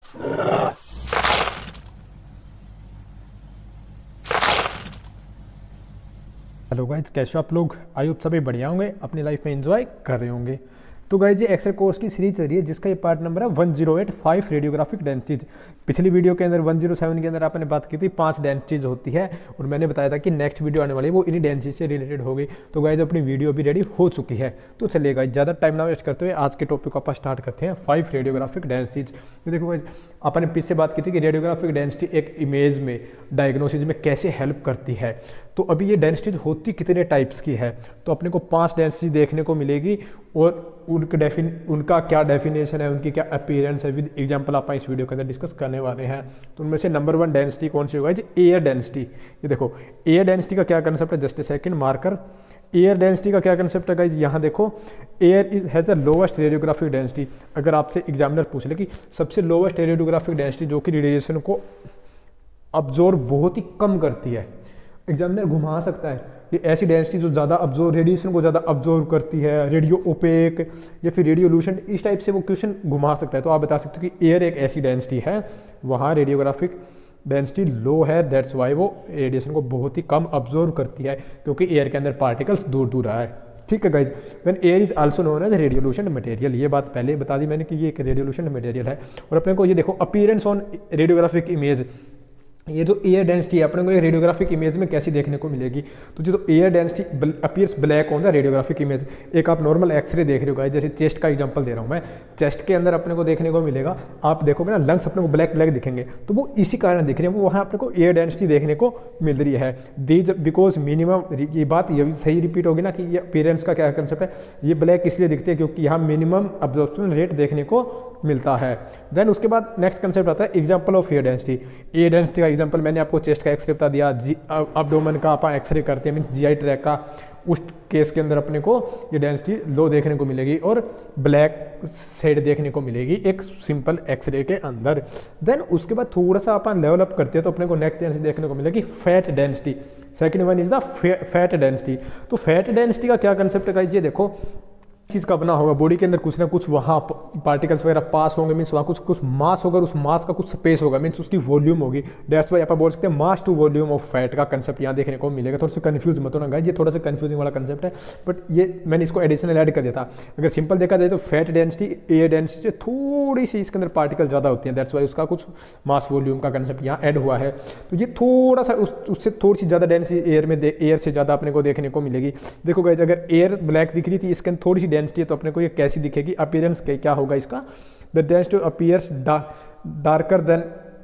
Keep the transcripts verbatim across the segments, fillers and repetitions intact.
Hello guys, कैसे हो आप लोग? आई होप सभी बढ़िया होंगे, अपनी लाइफ में एंजॉय कर रहे होंगे। तो गाइज ये एक्सेल कोर्स की सीरीज चल रही है जिसका ये पार्ट नंबर है one zero eight five radiographic densities. पिछली वीडियो के अंदर वन ज़ीरो सेवन के अंदर आपने बात की थी पांच डेंसिटीज होती है और मैंने बताया था कि नेक्स्ट वीडियो आने वाली है वो इन्हीं डेंसिटी से रिलेटेड होगी। तो गाइज अपनी वीडियो भी रेडी हो चुकी है। तो चलिए गाइज ज़्यादा टाइम ना वेस्ट करते हुए आज के टॉपिक को आप स्टार्ट करते हैं, फाइव रेडियोग्राफिक डेंसिटीज। तो देखो गाइज आपने पीछे बात की थी कि रेडियोग्राफिक डेंसिटी एक इमेज में डायग्नोसिस में कैसे हेल्प करती है। तो अभी ये डेंसिटीज होती कितने टाइप्स की है, तो अपने को पांच डेंसिटी देखने को मिलेगी और उनके डेफिन उनका क्या डेफिनेशन है, उनकी क्या अपीयरेंस है, विद एग्जांपल आप इस वीडियो के अंदर डिस्कस करने वाले हैं। तो उनमें से नंबर वन डेंसिटी कौन सी होगा? Air density. ये देखो एयर डेंसिटी का क्या कंसेप्ट है, just a second marker. Air density का क्या कंसेप्ट है गाइज, यहाँ देखो air is has the lowest radiographic density. अगर आपसे एग्जामिनर पूछ ले कि सबसे लोवेस्ट रेडियोग्राफिक डेंसिटी जो कि रेडिएशन को अब्जॉर्ब बहुत ही कम करती है, एग्जामिनर घुमा सकता है कि ऐसी डेंसिटी जो ज़्यादा अब्जॉर्व रेडिएशन को ज़्यादा अब्जॉर्व करती है, रेडियो ओपेक या फिर रेडियोल्यूशन, इस टाइप से वो क्वेश्चन घुमा सकता है। तो आप बता सकते हो कि एयर एक ऐसी डेंसिटी है, वहाँ रेडियोग्राफिक डेंसिटी लो है, दैट्स वाई वो रेडिएशन को बहुत ही कम अब्जॉर्व करती है क्योंकि एयर के अंदर पार्टिकल्स दूर दूर आ है। ठीक है guys, when air is also known as radiolucent material. ये बात पहले बता दी मैंने कि ये एक रेडियोल्यूशन मटेरियल है। और अपने को ये देखो अपीयरेंस ऑन रेडियोग्राफिक इमेज, ये जो एयर डेंसिटी है अपने को ये रेडियोग्राफिक इमेज में कैसी देखने को मिलेगी। तो जो air density appears black on the radiographic image, एक आप नॉर्मल एक्सरे देख रहे हो गाइस, जैसे चेस्ट का एग्जांपल दे रहा हूँ मैं, चेस्ट के अंदर अपने को देखने को मिलेगा, आप देखोगे ना लंग्स अपने को ब्लैक ब्लैक दिखेंगे, तो वो इसी कारण दिख रहे हैं, वो वहाँ अपने को एयर डेंसिटी देखने को मिल रही है। दीज बिकॉज मिनिमम, ये बात ये सही रिपीट होगी ना कि ये अपीयरेंस का क्या कंसेप्ट है, ये ब्लैक इसलिए दिखते हैं क्योंकि यहाँ मिनिमम अब्जॉर्प्शन रेट देखने को मिलता है। देन उसके बाद नेक्स्ट कंसेप्ट आता है example of air density. Air density का एग्जांपल मैंने आपको चेस्ट का एक्सरे बता दिया, जी अब्डोमेन का आप एक्सरे करते हैं मीन्स जीआई ट्रैक का, उस केस के अंदर अपने को ये डेंसिटी लो देखने को मिलेगी और ब्लैक शेड देखने को मिलेगी एक सिंपल एक्सरे के अंदर। देन उसके बाद थोड़ा सा अपन लेवल अप करते हैं तो अपने को नेक्स्ट डेंसिटी देखने को मिलेगी fat density. Second one is the fat density. तो फैट डेंसिटी का क्या कंसेप्ट है, ये देखो चीज़ का बना होगा, बॉडी के अंदर कुछ ना कुछ वहाँ पार्टिकल्स वगैरह पास होंगे, मीन्स वहाँ कुछ कुछ मास होगा, उस मास का कुछ स्पेस होगा, मीन्स उसकी वॉल्यूम होगी। डेट्स वाई आप बोल सकते हैं mass to volume of fat का कंसेप्ट यहाँ देखने को मिलेगा। थोड़ा सा कंफ्यूज मत होना गाइस, ये थोड़ा सा कंफ्यूजिंग वाला कंसेप्ट है, बट ये मैंने इसको एडिशनल ऐड कर दिया था। अगर सिंपल देखा जाए तो फैट डेंसिटी एयर डेंसिटी से थोड़ी सी इसके अंदर पार्टिकल ज़्यादा होती हैं, दैट्स वाई उसका कुछ मास वॉल्यूम का कंसेप्ट यहाँ ऐड हुआ है। तो ये थोड़ा सा उस उससे थोड़ी सी ज़्यादा डेंसिटी एयर में एयर से ज़्यादा अपने को देखने को मिलेगी। देखो गाइस अगर एयर ब्लैक दिख रही थी, इसके अंदर थोड़ी सी डेंसिटी है, तो अपने को ये कैसी दिखेगी, अपीयरेंस क्या होगा इसका, the density appears darker than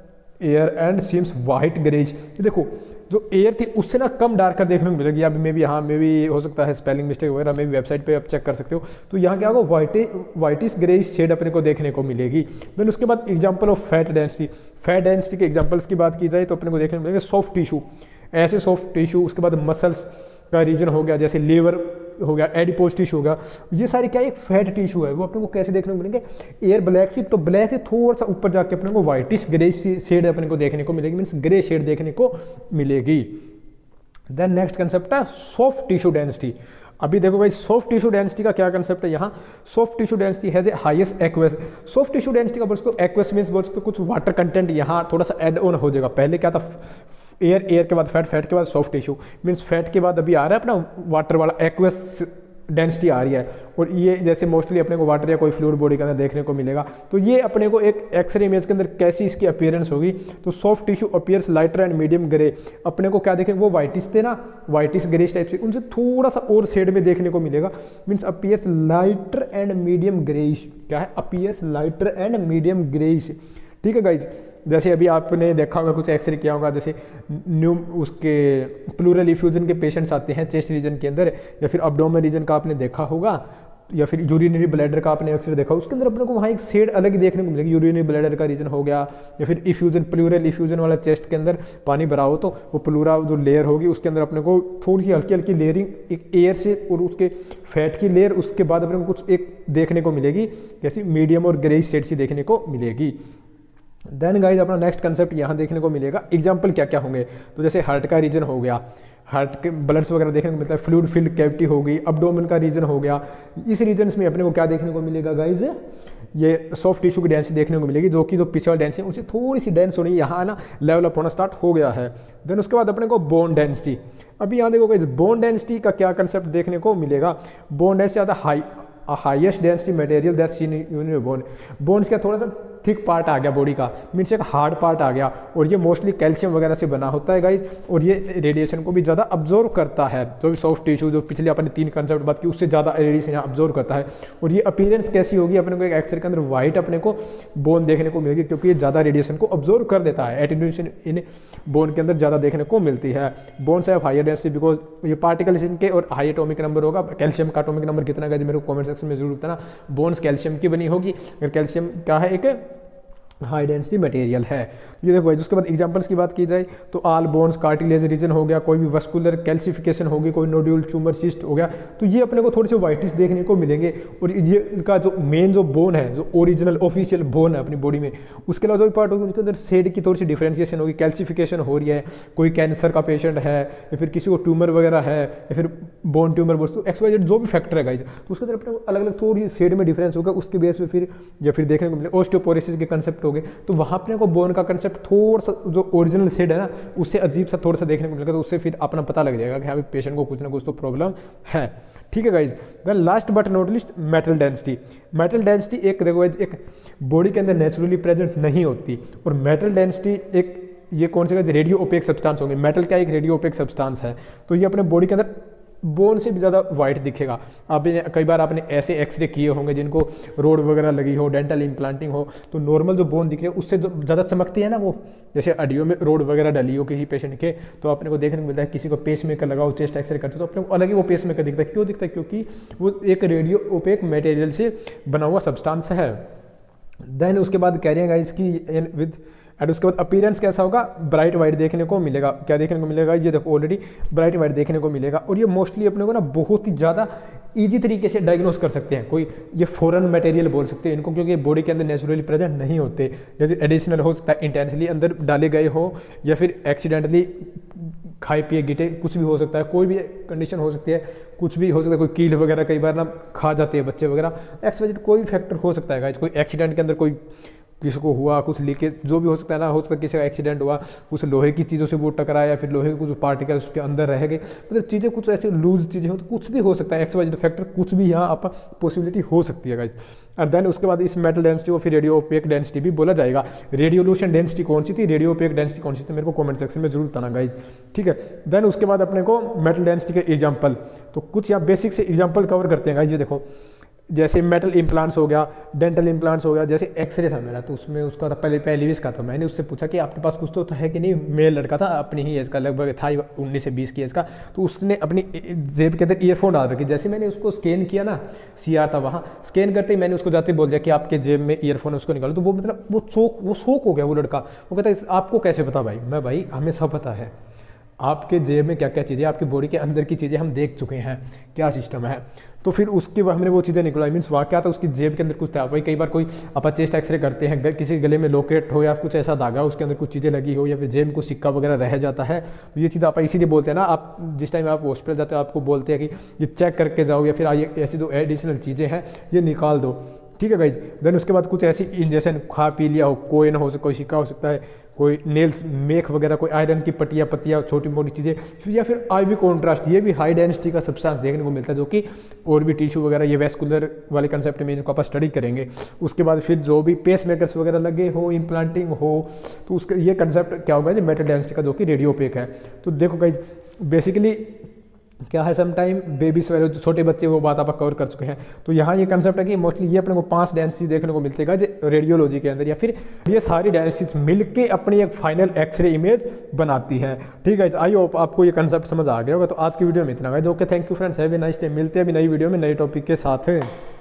air and seems white greyish. देखो जो एयर थी उससे ना कम डार्कर देखने को मिलेगी। अब मे भी हाँ मे भी हो सकता है स्पेलिंग मिस्टेक वगैरह, मे भी वेबसाइट पे आप चेक कर सकते हो। तो यहाँ क्या होगा, व्हाइट व्हाइटिश ग्रेइश शेड अपने को देखने को मिलेगी। देन उसके बाद example of fat density. Fat density के एग्जांपल्स की बात की जाए तो अपने को देखने को मिलेगा सॉफ्ट टिश्यू, ऐसे सॉफ्ट टिश्यू, उसके बाद मसल्स का रीजन हो गया, जैसे लीवर हो गया, एडिपोज टिश्यू हो गया, ये सारी क्या एक फैट टिश्यू है, वो अपने को कैसे देखने को मिलेंगे, एयर ब्लैक से, तो ब्लैक से थोड़ा सा ऊपर जाके अपने को व्हाइटिश ग्रे शेड अपने को देखने को मिलेगी, मीन्स ग्रे शेड देखने को मिलेगी। देन नेक्स्ट कंसेप्ट है सॉफ्ट टिश्यू डेंसिटी। अभी देखो भाई सॉफ्ट टिश्यू डेंसिटी का क्या कंसेप्ट है, यहाँ soft tissue density has a highest aqueous. Soft tissue density का बोल सकते हो एक्वेस मीन्स बोल सकते हो कुछ वाटर कंटेंट यहाँ थोड़ा सा एड ऑन हो जाएगा। पहले क्या था, एयर, एयर के बाद फैट, फैट के बाद सॉफ्ट टिश्यू, मीन्स फैट के बाद अभी आ रहा है अपना वाटर वाला एक्वेस डेंसिटी आ रही है। और ये जैसे मोस्टली अपने को वाटर या कोई फ्लूइड बॉडी के अंदर देखने को मिलेगा। तो ये अपने को एक एक्सरे इमेज के अंदर कैसी इसकी अपीयरेंस होगी, तो soft tissue appears lighter and medium grey. अपने को क्या देखेंगे, वो वाइटिश थे ना, वाइटिश ग्रेइश टाइप से, उनसे थोड़ा सा और शेड में देखने को मिलेगा, means appears lighter and medium greyish. क्या है, appears lighter and medium greyish. ठीक है गाइज, जैसे अभी आपने देखा होगा कुछ एक्सरे किया होगा, जैसे न्यू उसके प्लूरल इफ्यूजन के पेशेंट्स आते हैं चेस्ट रीजन के अंदर, या फिर अब्डोमेन रीजन का आपने देखा होगा, या फिर यूरिनरी ब्लैडर का आपने एक्सरे देखा, उसके अंदर अपने को वहाँ एक शेड अलग ही देखने को मिलेगी। यूरिनरी ब्लैडर का रीजन हो गया, या फिर इफ्यूजन प्लूरल इफ्यूजन वाला चेस्ट के अंदर पानी भरा हो, तो वो प्लूरा जो लेयर होगी उसके अंदर अपने को थोड़ी सी हल्की हल्की लेयरिंग एक एयर से और उसके फैट की लेयर, उसके बाद अपने को कुछ एक देखने को मिलेगी जैसी मीडियम और ग्रेइश शेड सी देखने को मिलेगी। देन गाइज अपना नेक्स्ट कंसेप्ट यहाँ देखने को मिलेगा, एग्जाम्पल क्या क्या होंगे, तो जैसे हार्ट का रीजन हो गया, हार्ट के ब्लड्स वगैरह देखने को मिलता है, फ्लूइड फिल्ड कैविटी होगी, अब्डोमेन का रीजन हो गया। इस रीजन्स में अपने को क्या देखने को मिलेगा गाइज, ये सॉफ्ट टिश्यू की डेंसिटी देखने को मिलेगी, जो कि जो पिछले डेंसिटी है उससे थोड़ी सी डेंस होनी यहाँ ना लेवल अप होना स्टार्ट हो गया है। देन उसके बाद अपने को बोन डेंसिटी, अभी यहाँ देखो गाइस बोन डेंसिटी का क्या कंसेप्ट देखने को मिलेगा। बोन डेंसिटी ज़्यादा high highest density material that seen in bone, bones का थोड़ा सा थिक पार्ट आ गया बॉडी का, मीन्स एक हार्ड पार्ट आ गया, और ये मोस्टली कैल्शियम वगैरह से बना होता है गाइज, और ये रेडिएशन को भी ज़्यादा अब्जॉर्व करता है। जो भी सॉफ्ट टिश्यू जो पिछले अपने तीन कंसेप्ट बात की उससे ज़्यादा रेडिएशन यहाँ अब्जॉर्व करता है। और ये अपीयरेंस कैसी होगी, अपने को एक एक्सरे के अंदर वाइट अपने को बोन देखने को मिलेगी, क्योंकि ये ज़्यादा रेडिएशन को अब्जॉर्व कर देता है। एटेन्यूएशन इन बोन के अंदर ज़्यादा देखने को मिलती है। Bones have higher density because ये पार्टिकल्स इनके और हाई एटॉमिक नंबर होगा। कैल्शियम का एटॉमिक नंबर कितना गाइज मेरे को कमेंट सेक्शन में जरूर बताना। बोन्स कैल्शियम की बनी होगी, अगर कैल्शियम क्या है एक हाई डेंसिटी मटेरियल है। ये देखो भाई, उसके बाद एग्जांपल्स की बात की जाए तो आल बोन्स कार्टिलेज रीजन हो गया, कोई भी वस्कुलर कैल्सिफिकेशन होगी, कोई नोड्यूल ट्यूमर सिस्ट हो गया, तो ये अपने को थोड़े से वाइटिश देखने को मिलेंगे। और ये इनका जो मेन जो बोन है, जो ओरिजिनल ऑफिशियल बोन है अपनी बॉडी में, उसके अलावा जो भी पार्ट होगी उसके अंदर शेड की थोड़ी सी डिफ्रेंशिएशन होगी, कैल्सिफिकेशन हो रही है, कोई कैंसर का पेशेंट है या फिर किसी को ट्यूमर वगैरह है या फिर बोन ट्यूमर बोल, एक्स वाई जेड जो भी फैक्टर है गाइज, तो उसके अंदर अपने को अलग अलग थोड़ी शेड में डिफरेंस होगा। उसके बेस पे फिर या फिर देखने को मिले ऑस्टियोपोरोसिस के कंसेप्ट हो गए, तो वहाँ अपने को बोन का कंसेप्ट थोड़ा सा जो ओरिजिनल शेड है ना उससे अजीब सा थोड़ा सा देखने को मिलेगा, तो उससे फिर अपना पता लग जाएगा कि हाँ पेशेंट को कुछ ना कुछ तो प्रॉब्लम है। ठीक है guys. Then last but not least metal density. Metal density एक देखो गाइज एक बॉडी के अंदर नेचुरली प्रेजेंट नहीं होती, और मेटल डेंसिटी एक ये कौन से रेडियो ओपेक सब्सटेंस होंगे। मेटल क्या एक रेडियो ओपेक सब्सटेंस है, तो ये अपने बॉडी के अंदर बोन से भी ज़्यादा वाइट दिखेगा। आपने कई बार आपने ऐसे एक्सरे किए होंगे जिनको रोड वगैरह लगी हो, डेंटल इम्प्लांटिंग हो, तो नॉर्मल जो बोन दिख रही है उससे जो ज़्यादा चमकती है ना, वो जैसे हड्डियों में रोड वगैरह डली हो किसी पेशेंट के, तो अपने को देखने को मिलता है। किसी को पेस मेकर लगा हो, चेस्ट एक्सरे करते तो अपने को अलग ही वो पेस मेकर दिखता है। क्यों दिखता है? क्योंकि वो एक रेडियो ओपेक मटेरियल से बना हुआ सब्सटेंस है। देन उसके बाद कह रहे हैं गाइस कि विद एंड उसके बाद अपीयरेंस कैसा होगा, ब्राइट वाइट देखने को मिलेगा। क्या देखने को मिलेगा? ये देखो ऑलरेडी ब्राइट वाइट देखने को मिलेगा, और ये मोस्टली अपने को ना बहुत ही ज़्यादा ईजी तरीके से डायग्नोस कर सकते हैं। कोई ये फॉरेन मटेरियल बोल सकते हैं इनको, क्योंकि बॉडी के अंदर नेचुरली प्रेजेंट नहीं होते। जैसे एडिशनल हो सकता है, इंटेंशनली अंदर डाले गए हो, या फिर एक्सीडेंटली खाए पिए गिटे, कुछ भी हो सकता है, कोई भी कंडीशन हो सकती है, कुछ भी हो सकता है। कोई कील वगैरह कई बार ना खा जाते हैं बच्चे वगैरह, एक्स वजह कोई भी फैक्टर हो सकता है गाइस। कोई एक्सीडेंट के अंदर कोई किसी को हुआ, कुछ लीकेज जो भी हो सकता है ना, हो सकता है किसी का एक्सीडेंट हुआ, कुछ लोहे की चीज़ों से वो टकराया, या फिर लोहे के कुछ पार्टिकल्स उसके अंदर रह गए, मतलब चीज़ें कुछ ऐसी लूज चीज़ें हो, तो कुछ भी हो सकता है। एक्स वाई फैक्टर कुछ भी यहाँ आप पॉसिबिलिटी हो सकती है गाइस। और देन उसके बाद इस मेटल डेंसिटी को फिर रेडियो ओपेक डेंसिटी भी बोला जाएगा। रेडियोल्यूशन डेंसिटी कौन सी थी, रेडियो ओपेक डेंसिटी कौन सी थी, मेरे को कमेंट सेक्शन में जरूर बताना गाइस। ठीक है। देन उसके बाद अपने को मेटल डेंसिटी के एग्जाम्पल, तो कुछ यहाँ बेसिक से एग्जाम्पल कवर करते हैं गाइस। ये देखो, जैसे मेटल इम्प्लांट्स हो गया, डेंटल इम्प्लांट्स हो गया। जैसे एक्सरे था मेरा, तो उसमें उसका था पहले पहले इसका था, मैंने उससे पूछा कि आपके पास कुछ तो है कि नहीं। मेल लड़का था, अपनी ही एज का, लगभग था उन्नीस से बीस की एज का, तो उसने अपनी जेब के अंदर ईयरफोन डाल रखी। जैसे मैंने उसको स्कैन किया ना, सी आर था वहाँ, स्कैन करते ही मैंने उसको जाते बोल दिया कि आपके जेब में ईयरफोन है, उसको निकालो। तो वो मतलब वो शौक वो शौक हो गया वो लड़का। वो कहता है आपको कैसे पता भाई? मैं भाई हमें सब पता है, आपके जेब में क्या क्या चीज़ें, आपकी बॉडी के अंदर की चीज़ें हम देख चुके हैं, क्या सिस्टम है। तो फिर उसके बाद हमने वो चीज़ें निकलवाई, मीन्स वहाँ क्या था, उसकी जेब के अंदर कुछ था। वही कई बार कोई आप चेस्ट एक्सरे करते हैं, किसी गले में लॉकेट हो या कुछ ऐसा धागा उसके अंदर कुछ चीज़ें लगी हो, या फिर जेब में कुछ सिक्का वगैरह रह जाता है, तो ये चीज़ आप इसीलिए बोलते हैं ना, आप जिस टाइम आप हॉस्पिटल जाते हो आपको बोलते हैं कि ये चेक करके जाओ, या फिर आइए ऐसी जो एडिशनल चीज़ें हैं ये निकाल दो। ठीक है गाइज। देन उसके बाद कुछ ऐसी इंजेक्शन खा पी लिया हो, कोइन हो, कोई सिक्का हो सकता है, कोई नेल्स मेख वगैरह, कोई आयरन की पट्टियाँ पत्तियाँ, छोटी मोटी चीज़ें, या फिर आईवी कॉन्ट्रास्ट, ये भी हाई डेंसिटी का सब्सटेंस देखने को मिलता है, जो कि और भी टिश्यू वगैरह ये वेस्कुलर वाले कंसेप्ट में इनको आप स्टडी करेंगे। उसके बाद फिर जो भी पेस मेकर्स वगैरह लगे हो, इम्प्लांटिंग हो, तो उसका ये कंसेप्ट क्या होगा, जो मेटल डेंसिटी का, जो कि रेडियो ओपेक है। तो देखो गाइज बेसिकली क्या है, सम टाइम बेबीज वगैरह जो छोटे बच्चे वो बात आप कवर कर चुके हैं। तो यहाँ ये कंसेप्ट है कि मोस्टली ये अपने को पांच डेंसिटी देखने को मिलते हैं रेडियोलॉजी के अंदर, या फिर ये सारी डेंसिटीज मिलके अपनी एक फाइनल एक्सरे इमेज बनाती है। ठीक है, आई होप आपको ये कंसेप्ट समझ आ गया होगा। तो आज की वीडियो में इतना है। Okay, thank you friends, have a nice day. मिलते हैं अभी नई वीडियो में नए टॉपिक के साथ।